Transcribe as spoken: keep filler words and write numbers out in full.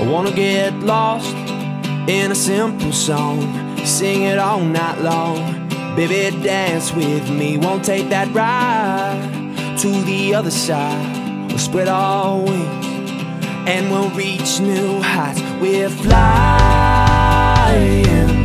I wanna get lost in a simple song, sing it all night long. Baby, dance with me, won't take that ride to the other side. We'll spread our wings and we'll reach new heights. We're flying